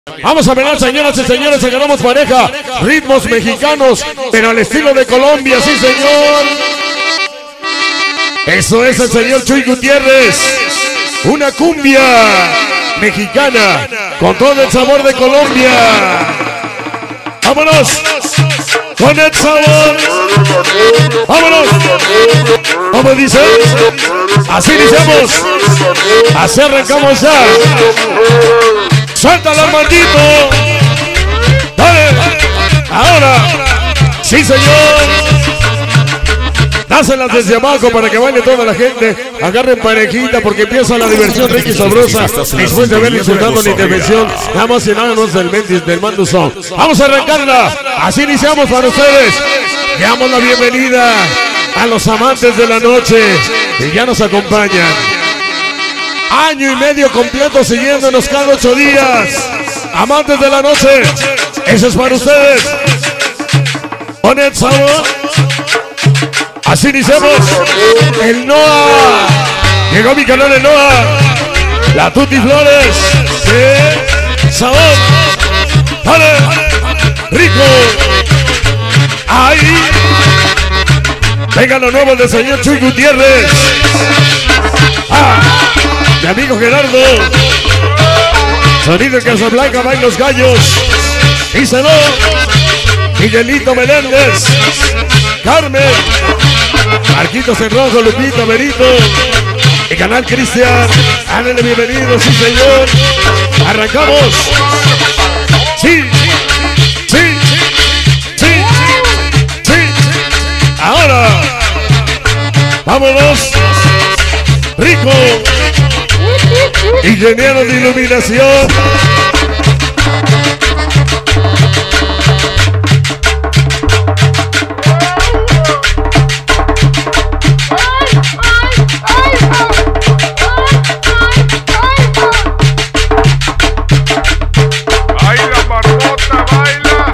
Vamos a ver, señoras y señores, agarramos pareja, ritmos mexicanos, pero al estilo de Colombia, sí señor. Eso es el señor Chuy Gutiérrez, una cumbia mexicana con todo el sabor de Colombia. Vámonos con el sabor. Vámonos. ¿Cómo dice? Así iniciamos. Así arrancamos ya. ¡Suéltalo, Armandito! ¡Dale! ¡Ahora! ¡Sí, señor! Dáselas desde abajo para que baile toda la gente. Agarren parejita porque empieza la diversión rica y sabrosa. Después de haber insultado la intervención, nada más y nada menos del Manduzón. Vamos a arrancarla. Así iniciamos para ustedes. Le damos la bienvenida a los amantes de la noche que ya nos acompañan. Año y medio completo siguiéndonos cada 8 días. Amantes de la noche, eso es para ustedes. Con el sabor. Así iniciamos. El Noah. Llegó mi canal el Noah. La Tutti Flores. ¡Qué sabor! ¡Dale! ¡Rico! ¡Ahí! Venga lo nuevo del señor Chuy Gutiérrez. ¡Ah! Mi amigo Gerardo. Sonido en Casablanca, va en Los Gallos. Díselo. Miguelito Meléndez. Carmen. Marquitos en rojo, Lupito, Berito. El canal Cristian. Ándale, bienvenido, sí señor. Arrancamos. Sí. Sí. Sí. Sí. Ahora. Vámonos. Rico. Ingeniero de iluminación. Baila, Marmota, baila.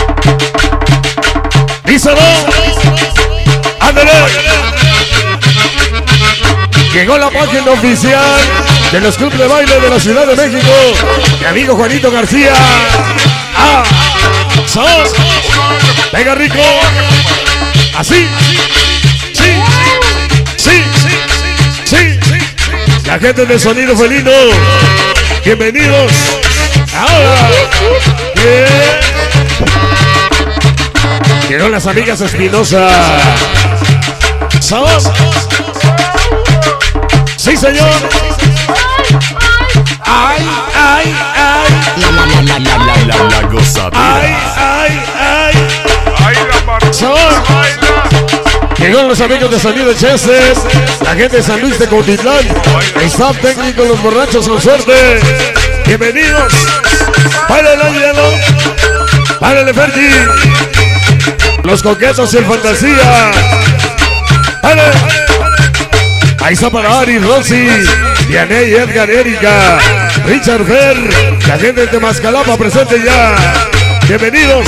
Díselo. Ándale. Llegó la página oficial de los clubes de baile de la Ciudad de México. Mi amigo Juanito García. ¡Ah! ¡Sos! ¡Venga, Rico! ¡Así! ¡Sí! ¡Sí! ¡Sí! La gente de Sonido Felino. Bienvenidos. Ahora. Llegó las amigas Espinosa. ¡Sos! ¡Sí, señor! ¡Ay, ay, ay! La gozadera. ¡Ay, ay, ay! Baila, Marmota, baila. Llegaron los amigos de Sonido Chester, la gente de San Luis de Cuautitlán, staff técnico, los borrachos con suerte. Bienvenidos. ¡Báilale, hielo! ¡Báilale, Ferdi! Los coquetos y el fantasía. ¡Báilale! Ahí está para Ari, Rosy, Dianey, Edgar, Erika, Richard Fer, la gente de Temascalapa presente ya. Bienvenidos.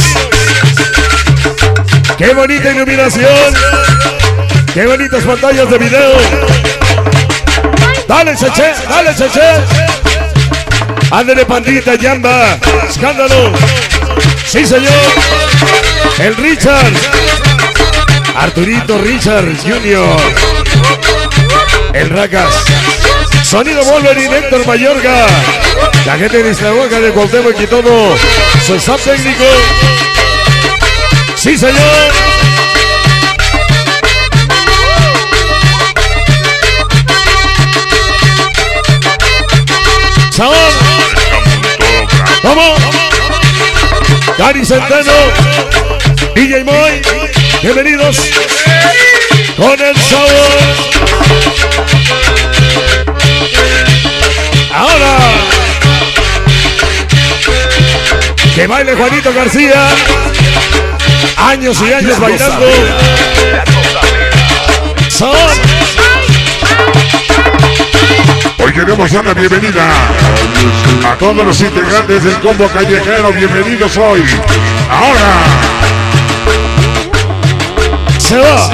Qué bonita iluminación. Qué bonitas pantallas de video. Dale, Cheche, dale, Cheche. Ándale, pandita, Yamba. Escándalo. Sí, señor. El Richard. Arturito Richard Jr. El Racas. Sonido Wolverine, Héctor Mayorga. La gente de Iztahuaca, de Cuauhtémoc y todo su staff técnico. Sí, señor. Sabor. ¿Cómo? Dani Centeno. DJ Moy. Bienvenidos. Con el sabor. Ahora. Que baile Juanito García. Años y años bailando. Son. Hoy queremos dar la bienvenida a todos los integrantes del combo callejero. Bienvenidos hoy. Ahora. Se va.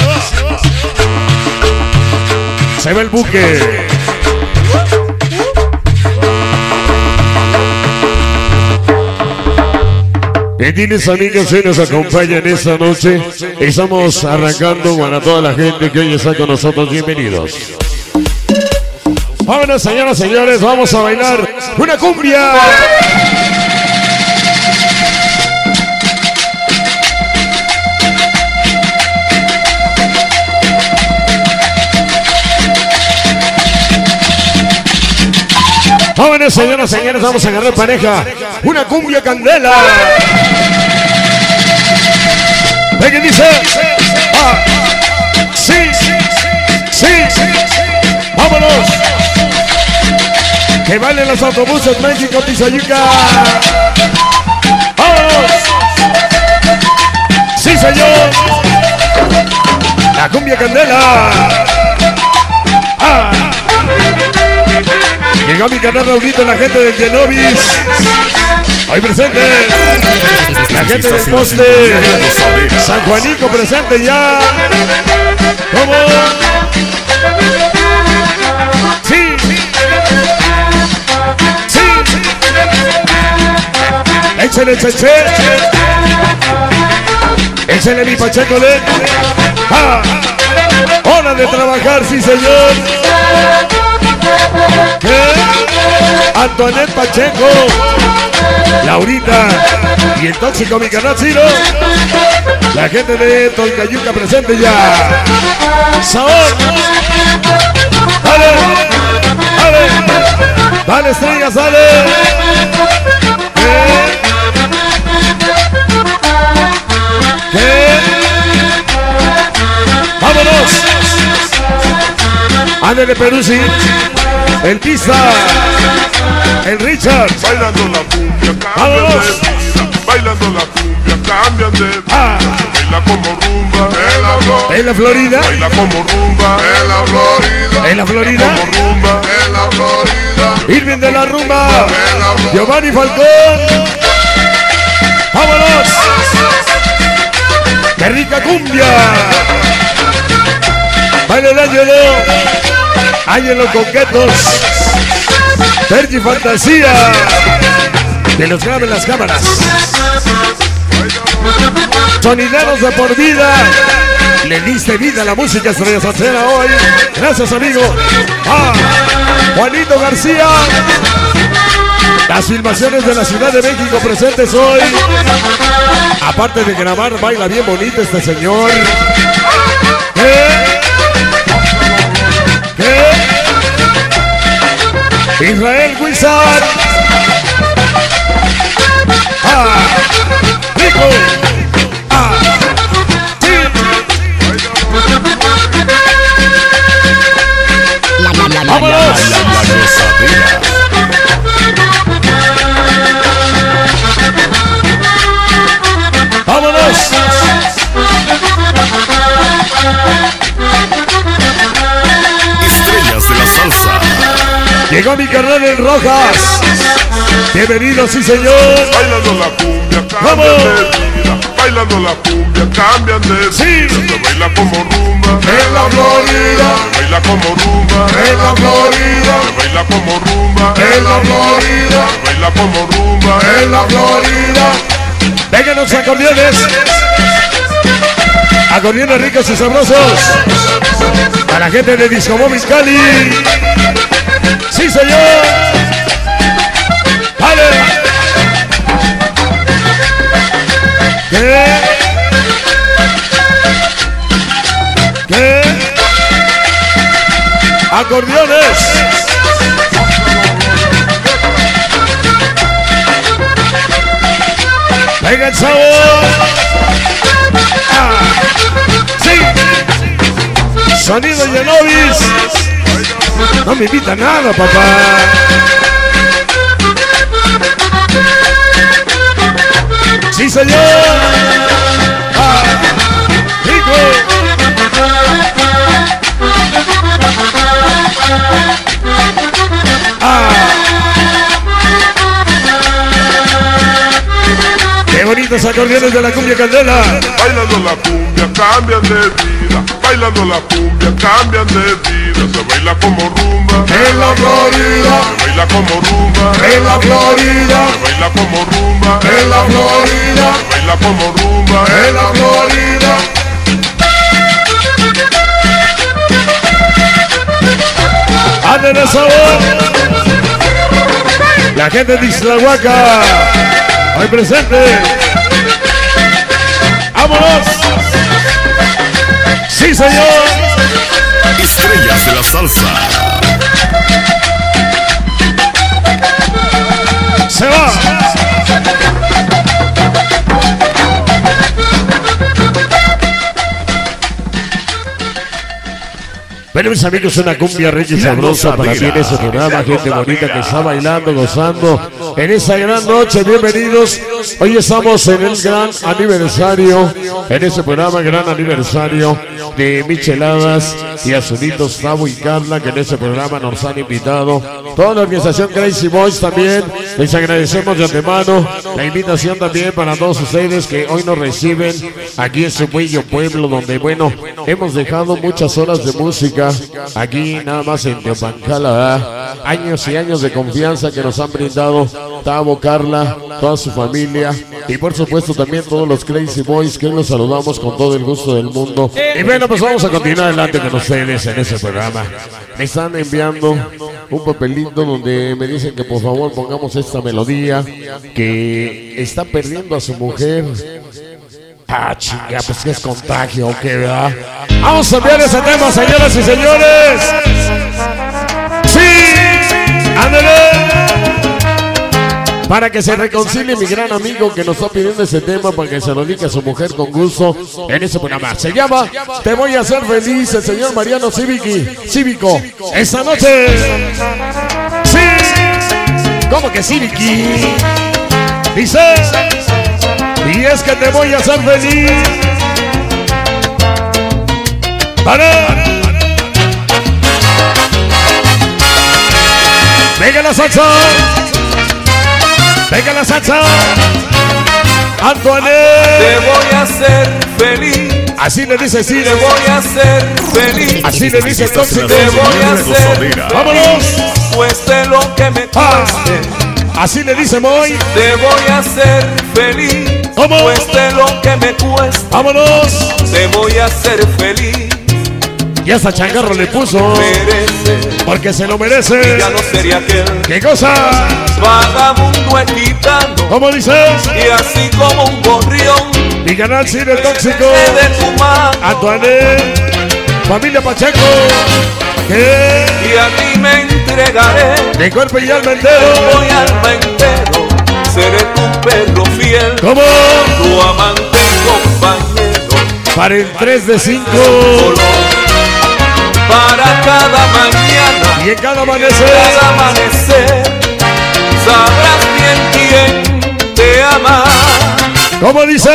Se va el buque. Diles amigos que nos acompañan esta noche. Estamos arrancando para toda la gente que hoy está con nosotros. Bienvenidos. Vámonos, señoras y señores, vamos a bailar una cumbia. Jóvenes, señoras y señores, vamos a agarrar pareja. Una cumbia candela. ¿De qué dice? Ah, sí, sí, vámonos. Que bailen los autobuses México, Tizayuca. Vámonos. Sí, señor. La cumbia candela. Ah. Llegó mi canal Raulito, la gente del Genovis. Hoy presente. La gente del Poste. San Juanico presente ya. ¿Cómo? Sí. Sí. Échale, cheche. Échale mi Pacheco, le. Ah. Hora de trabajar, sí, señor. Antoinette Pacheco, Laurita y el tóxico mi canal Ciro. La gente de Tolcayuca presente ya. Sabor. Dale, dale, dale estrellas, dale. ¿Qué? Vámonos. Ándale Peruzzi. El Pisa, el Richard, bailando la cumbia, cambian de vida, bailando la cumbia, cambian de vida, baila como rumba, en la Florida, baila como rumba, en la Florida, en la Florida, como rumba, en la Florida, Irving de la rumba, Giovanni Falcón, vámonos, qué rica cumbia, baila el Ángelo Coquetos, Sergi Fantasía, que nos graben las cámaras. Sonideros de por vida, le diste vida a la música estrella salsera hoy. Gracias, amigo. Ah, Juanito García. Las filmaciones de la Ciudad de México presentes hoy. Aparte de grabar, baila bien bonito este señor. Israel Wizard. Ah, rico. Ah, sí. Vámonos. Vámonos. Estrellas de la salsa. Llegó mi carnal en Rojas. Bienvenido, sí señor. bailando la cumbia, cambian de vida, bailando la cumbia, cambian de vida, Sí. se baila como rumba, En la Florida, se baila como rumba, en la Florida, se baila como rumba, en la Florida, se baila como rumba, en la Florida. Vengan los acordeones. Acordeones ricos y sabrosos. A la gente de Disco Móvil Cali. Sí, señor. Vale. ¿Qué? ¿Qué? Acordeones. Venga el sabor. Ah, sí. Sonido Genovis. No me invita nada, papá. Sí, señor. Ah, rico. Ah. Qué bonitos acordeones de la cumbia candela. bailando la cumbia, cambian de vida, bailando la cumbia, cambian de vida, se baila como rumba. En la Florida, Se baila como rumba. en la Florida, Se baila como rumba. en la Florida, Se baila como rumba. en la Florida. ¡Anden el sabor! La gente de Ixtlahuaca, hoy presente. ¡Vámonos! ¡Sí, señor! Estrellas de la salsa. ¡Se va! Bueno, mis amigos, una cumbia rica y sabrosa para ti en ese programa, gente bonita que está bailando, gozando en esa gran noche. Bienvenidos. Hoy estamos en el gran aniversario, en ese programa, gran aniversario de Micheladas y Azulito, Tavo y Carla, que en ese programa nos han invitado. Toda la organización Crazy Boys también, les agradecemos de antemano la invitación también para todos ustedes que hoy nos reciben aquí en su bello pueblo, donde, bueno, hemos dejado muchas horas de música aquí nada más en Teopancala, ¿verdad? Años y años de confianza que nos han brindado Tavo, Carla, toda su familia y por supuesto también todos los Crazy Boys, que los saludamos con todo el gusto del mundo. Y bueno, pues vamos a continuar adelante con ustedes en ese programa. Me están enviando un papelito donde me dicen que por favor pongamos esta melodía, que está perdiendo a su mujer. Ah, chinga, pues que es contagio, ¿o qué, verdad? Vamos a enviar ese tema, señoras y señores. ¡Sí! ¡Ándale! Para que se reconcilie mi gran amigo que nos está pidiendo ese tema, para que se lo dedique a su mujer con gusto en ese programa. Se llama Te voy a hacer feliz, el señor Mariano Cívico. Esta noche. ¡Sí! ¿Cómo que Cívico? Dice... Y es que te voy a hacer feliz. ¡Para! ¡Venga la salsa! ¡Venga la salsa! ¡Antoine! Te voy a hacer feliz. Así le dice Cine. Te voy a hacer feliz. Así le dice Tóxico. Te voy a hacer. ¡Vámonos! Cueste lo que me cueste. Así le dice Moy. Te voy a hacer feliz. ¿Cómo? Cueste lo que me cueste. ¡Vámonos! Te voy a hacer feliz. Y hasta Changarro le puso. Merece. Porque se lo merece. Ya no sería aquel ¿Qué cosa? vagabundo gitano. ¿Cómo dices? Y así como un gorrión. Mi canal Cine Tóxico. De tu mano. Antoine. Familia Pacheco. ¿Qué? Y a ti me entregaré. De cuerpo y alma entero. Voy alma entero. Seré tu perro fiel. ¿Cómo? Tu amante y compañero. Para el 3 de 5. Para cada mañana. Y en cada amanecer. Cada amanecer. Sabrás bien quién te ama. ¿Cómo dice?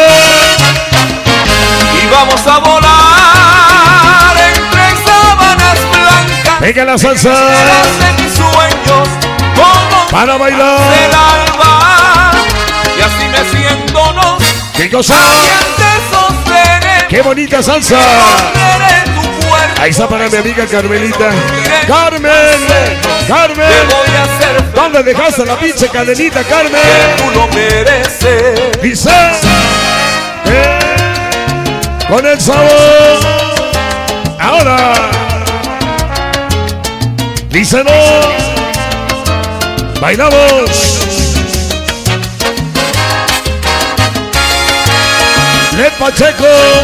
Y vamos a volar entre sábanas blancas. Venga la salsa. Serás de mis sueños como Para bailar. el alba. Y así me siento, no. ¿Qué cosa? ¡Qué bonita salsa! Ahí está para mi amiga Carmelita. ¡Carmen! ¡Carmen! ¿Dónde dejaste la pinche cadenita, Carmen? Tú lo mereces. Dice con el sabor. Ahora dice no. Bailamos. Led Pacheco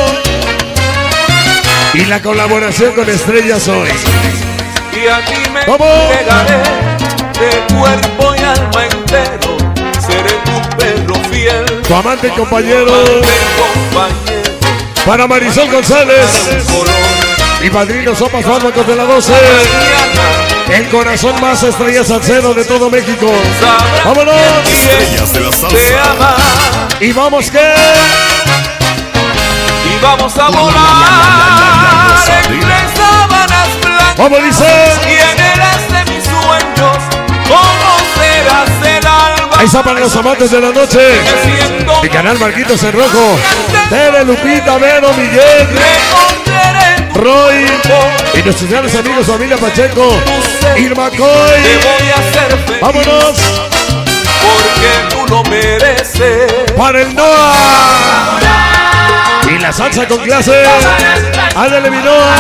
y la colaboración con Estrellas hoy. Y a ti me ¿Cómo? entregaré de cuerpo y alma entero. Seré tu perro fiel. Tu amante y compañero. Compañero. Para Marisol González y padrino Sopas Fármacos de la 12. El corazón más estrella salsero de todo México. ¡Vámonos! Estrellas de la Te salsa. ama. Y vamos que Y vamos a volar entre sábanas blancas. ¿cómo dice? ¿Quién eras de mis sueños? ¿Cómo serás el alma? Ahí está para los amantes de la noche. Mi canal Marquitos en Rojo. Tere, Lupita, Vero, Miguel. Recorreré Roy y nuestros grandes amigos, familia Pacheco, Irma Coy. Te voy a hacer feliz. Vámonos. Porque tú lo mereces. Para el Noah. Y la salsa con clase. Ándale, mi Noah.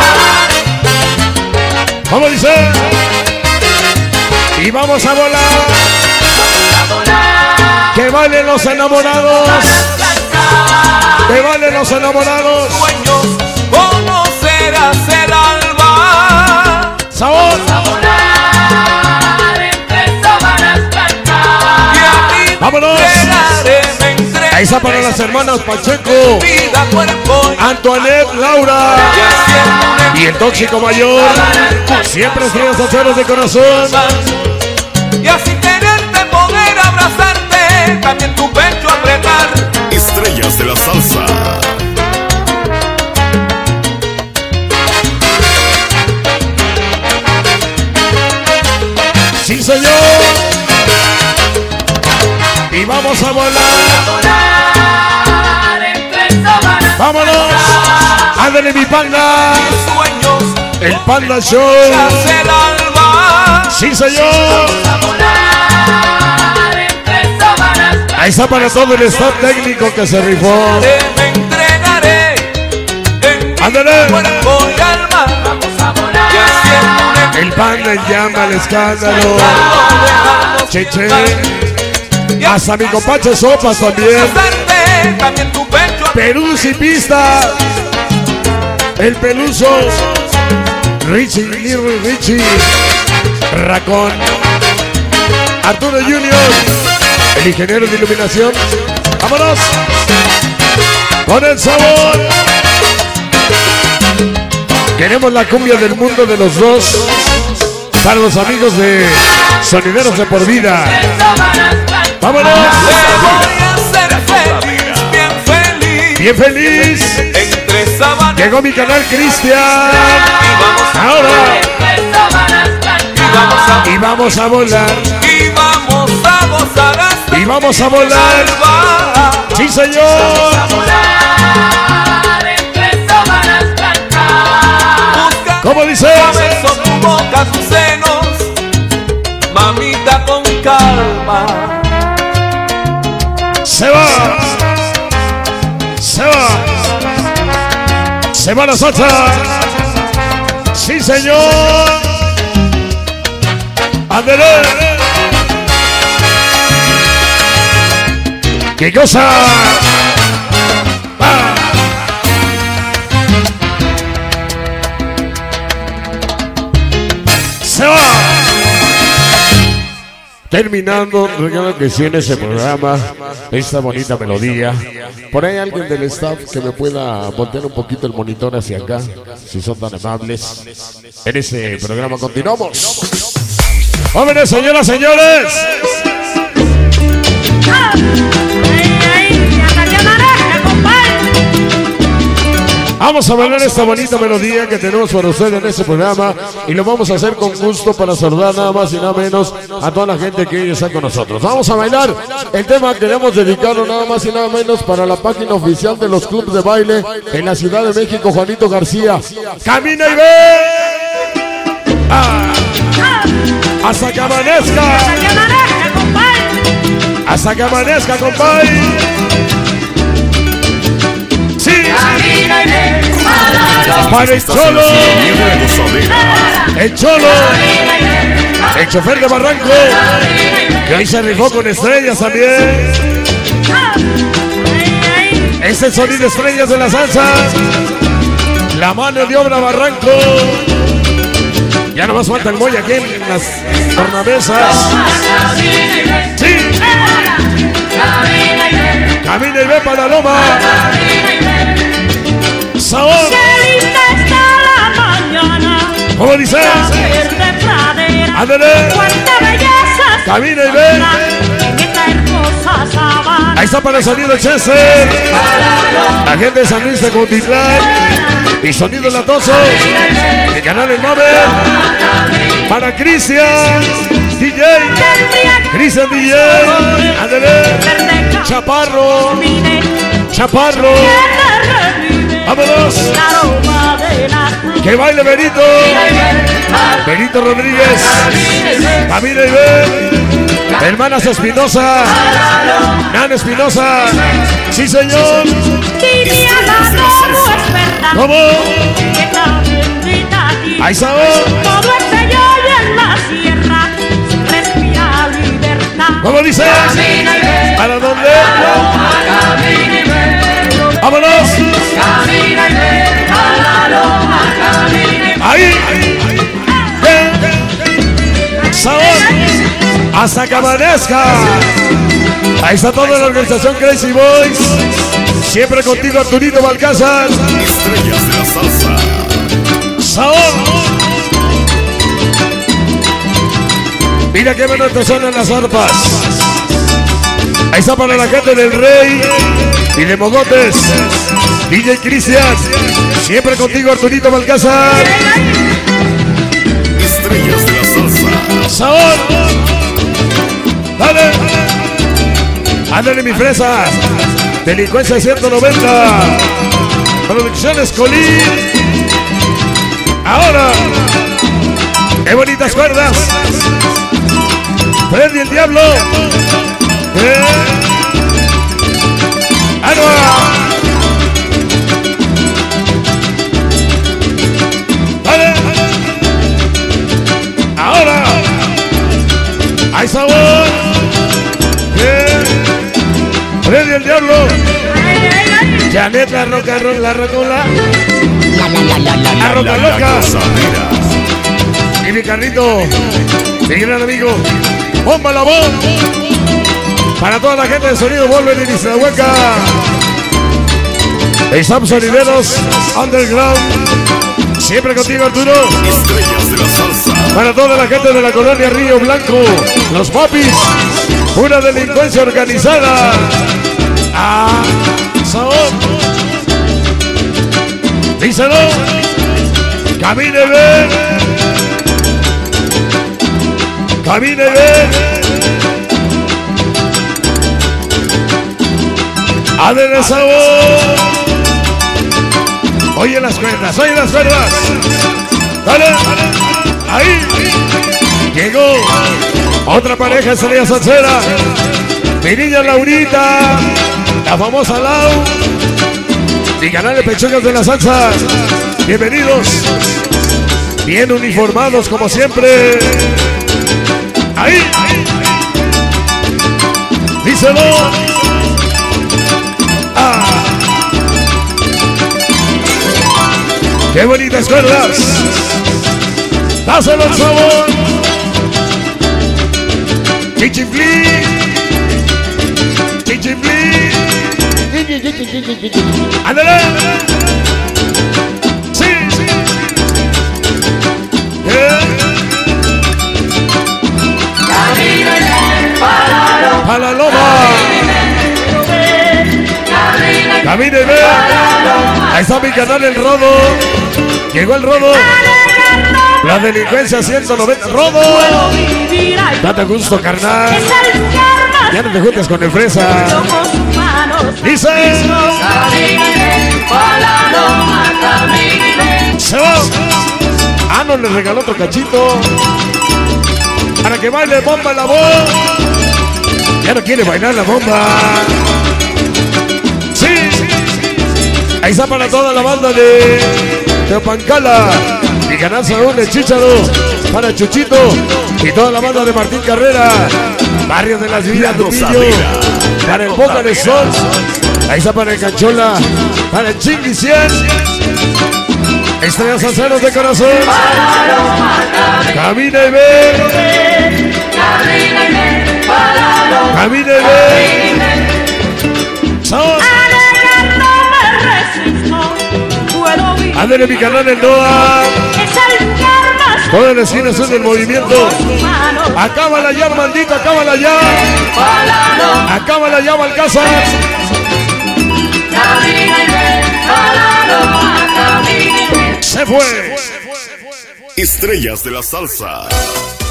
Vamos, dice. Y vamos a volar. Que valen los enamorados. Que valen los enamorados. Sueños, conocerás el alba. Sabor. Vámonos. Ahí está para las hermanas Pacheco, Antoinette, Laura y el tóxico mayor. Siempre estrellas aceros de corazón. Y así tenerte, poder abrazarte, también tu pecho apretar. Estrellas de la salsa. Sí, señor. Y vamos a volar. Vámonos. Ándale, mi panda. El Panda Show. Sí, señor. Ahí está para todo el staff técnico que se rifó. Ándale. El Panda en llama, el escándalo. Cheche. Hasta mi compadre Sopas también. Perú y pista. El Peluso. Richie, Little Richie. Racón. Arturo Junior. El ingeniero de iluminación. Vámonos. Con el sabor. Queremos la cumbia del mundo de los dos. Para los amigos de Sonideros de por vida. ¡Vámonos! Bien feliz. Llegó mi canal Cristian. Ahora. Y vamos a volar. Y vamos a volar. Sí, señor. ¿Cómo dice? Tus senos, mamita con calma. Se va. Se va. Se va la salsa. Sí, señor. Ándale. ¡Qué cosa! ¡Ah! Se va. Terminando, recuerdo que sí en ese programa, esta bonita melodía. Por ahí alguien del staff que me pueda voltear un poquito el monitor hacia acá, si son tan amables. En ese programa continuamos. Jóvenes, señoras, señores. Vamos a bailar esta bonita melodía que tenemos para ustedes en este programa y lo vamos a hacer con gusto para saludar nada más y nada menos a toda la gente que hoy está con nosotros. Vamos a bailar el tema que queremos dedicarlo nada más y nada menos para la página oficial de los clubes de baile en la Ciudad de México, Juanito García. ¡Camina y ve! ¡Ah! ¡Hasta que amanezca! ¡Hasta que amanezca, compadre! ¡Sí! Para el Cholo, el Cholo, el chofer de Barranco, que hoy se rifó con estrellas también. Es el sonido estrellas de la salsa. La mano de obra Barranco. Ya nomás falta el Moy aquí en las tornamesas. Sí. Camina y ve para la loma. Sabor. ¿Cómo dice? Ándale. Camina y ve. Ahí está para el sonido Chester. La gente de San Luis de Cotitlán. Y sonido latoso. El canal El Mame. Para Cristian DJ. Cristian DJ. Ándale. Chaparro. Chaparro. Vámonos. Que baile Benito. Benito Rodríguez. Camila y ven. Hermanas Espinosa. Nana Espinosa. Sí, señor. ¿Cómo? Hay sabor. Todo es bello y en la sierra respira libertad. ¿Cómo dice? ¿Para dónde? ¡Vámonos! Camina y ven a la loma, camina y ven. Ahí. Sabor. Hasta que amanezca. Ahí está toda la organización Crazy Boys. Siempre contigo, Arturito Balcázar. Estrellas de la salsa. Sabor. Mira que menos te suenan las arpas. Ahí está para la gente del Rey y de Mogotes. DJ Cristian. Siempre contigo, Arturito Balcázar. Estrellas de la salsa. Sabor. Dale. Ándale mi fresa. Delincuencia 190. Producciones Colín. Ahora. Qué bonitas cuerdas. Freddy el Diablo. Anua. Dale. Ahora. Hay sabor. Freddy el Diablo. Janet la roca, la rocola. La roca loca. Y mi carrito. Mi gran amigo. Bomba la voz. Para toda la gente de Sonido Volver y Nizahueca. Estamos Sonideros Underground. Siempre contigo, Arturo. Estrellas de la salsa. Para toda la gente de la colonia Río Blanco. Los Papis. Una delincuencia organizada. Ah, sabor. Díselo. Camine, ven. Camine, ven. Adele sabor. Oye las cuerdas, oye las cuerdas. Dale. Ahí. Llegó otra pareja estrella salsera. Mi niña Laurita. La famosa Lau. Mi canal de Pechugas de la Salsa. Bienvenidos. Bien uniformados como siempre. Ahí. Díselo. Ah. Qué bonitas cuerdas. Dáselo el sabor. Chichiflí. Chichiflí. Ándale. Sí. Para la loma. Camine y ve. Ahí está mi canal El Rodo. Llegó el Rodo. La delincuencia 190. Rodo. Date gusto, carnal. Ya no te juntes con el fresa. Dice. Se va. Ah, no le regaló otro cachito. Para que baile bomba en la voz. Ya no quiere bailar la bomba. Sí. Ahí está para toda la banda de Teopancala. Mi canal Saúl de Chícharo. Para Chuchito. Y toda la banda de Martín Carrera. Barrio de las Villas Lupillo. Para el Boca de Sol. Ahí está para el Canchola. Para el Chingui 100. Estrellas salseros de corazón. Camina y ve. Camina y ve. Son. Ándale mi canal en Noa. Todas las esquinas son del movimiento. Acábala ya, maldito, acábala ya. Acábala ya, Balcázar. Se fue. Estrellas de la salsa.